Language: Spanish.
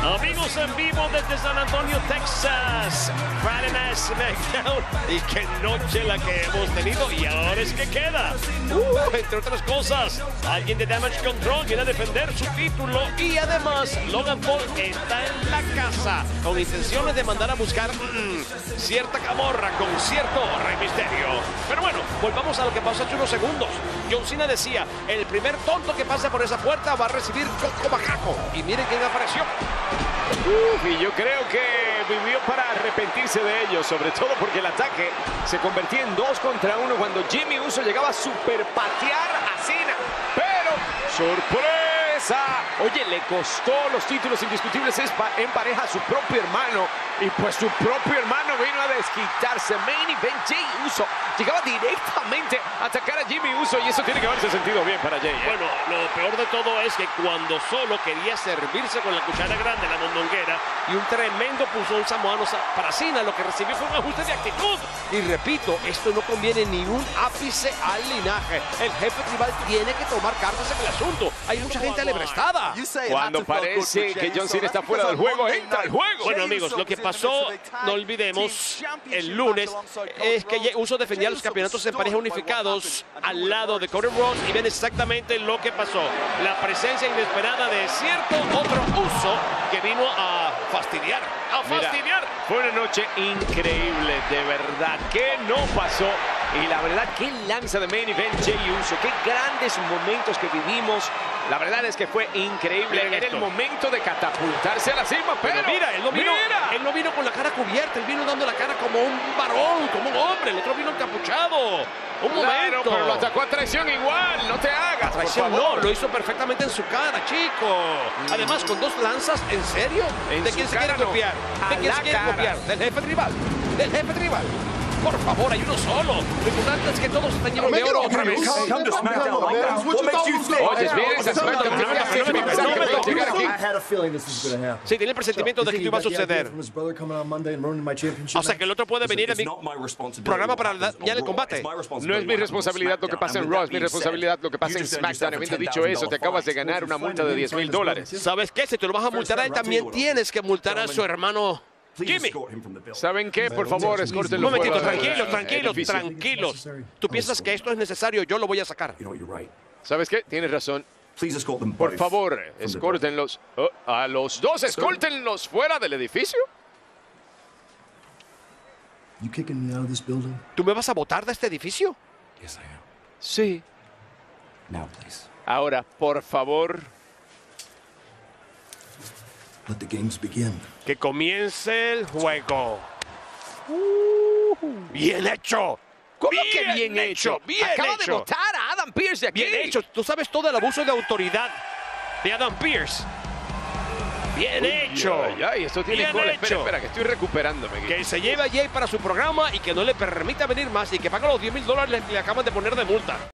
Amigos en vivo desde San Antonio, Texas. Friday Night SmackDown. Y qué noche la que hemos tenido. Y ahora es que queda. Entre otras cosas, alguien de Damage Control viene a defender su título. Y además, Logan Paul está en la casa con intenciones de mandar a buscar cierta camorra con cierto Rey Misterio. Pero bueno, volvamos a lo que pasó hace unos segundos. John Cena decía, el primer tonto que pase por esa puerta va a recibir coco macaco. Y miren quién apareció. Y yo creo que vivió para arrepentirse de ello, sobre todo porque el ataque se convertía en 2 contra 1 cuando Jimmy Uso llegaba a superpatear a Cena. Pero, ¡sorpresa! Oye, le costó los títulos indiscutibles en pareja a su propio hermano. Y pues su propio hermano vino a desquitarse. Main Event, Jey Uso llegaba directamente a atacar a Jimmy Uso y eso tiene que haberse sentido bien para Jey. Bueno, lo peor de todo es que cuando solo quería servirse con la cuchara grande la mondonguera y un tremendo pulsón samoano para Cena, lo que recibió fue un ajuste de actitud. Y repito, esto no conviene ni un ápice al linaje. El jefe tribal tiene que tomar cartas en el asunto. Hay mucha gente alebrestada. Cuando parece que John Cena está fuera del juego, entra al juego. Bueno, amigos, lo que pasó, no olvidemos, el lunes, es que Uso defendía los campeonatos en pareja unificados al lado de Cody Rhodes y ven exactamente lo que pasó. La presencia inesperada de cierto otro Uso que vino a fastidiar. Mira, fue una noche increíble, de verdad. ¿Qué no pasó? Y la verdad, qué lanza de Main Event Jey Uso. Qué grandes momentos que vivimos. La verdad es que fue increíble. Era el momento de catapultarse a la cima, pero mira, él no vino con la cara cubierta. Él vino dando la cara como un varón, como un hombre. El otro vino encapuchado. Un momento. Pero lo atacó a traición igual. No te hagas, traición no, lo hizo perfectamente en su cara, chico. Además, con 2 lanzas, ¿en serio? ¿De quién se quiere copiar? ¿De quién se quiere copiar? ¿Del jefe tribal? ¿Del jefe tribal? Por favor, hay uno solo. Lo importante es que todos están llenos de oro otra vez. Oye, miren, sí, tiene el presentimiento de que esto iba a suceder. O sea, que el otro puede venir a mi programa para ya el combate. No es mi responsabilidad lo que pasa en Raw, es mi responsabilidad lo que pasa en SmackDown. Habiendo dicho eso, te acabas de ganar una multa de $10,000. ¿Sabes qué? Si tú lo vas a multar a él, también tienes que multar a su hermano Jimmy. ¿Saben qué? Por favor, escórtenlo. Un momentito, tranquilos. Tú piensas que esto es necesario, yo lo voy a sacar. ¿Sabes qué? Tienes razón. Por favor, escórtenlos. A los 2, escórtenlos fuera del edificio. ¿Tú me vas a botar de este edificio? Sí. Ahora, por favor. Que comience el juego. ¡Bien hecho! ¿Cómo que bien hecho? Acaba de botar a Adam Pearce de aquí. Bien hecho. Tú sabes todo el abuso de autoridad de Adam Pearce. Bien hecho. Ay, esto tiene cola. Espera, que estoy recuperándome. Que se lleve a Jey para su programa y que no le permita venir más y que pague los $10,000 que le acaban de poner de multa.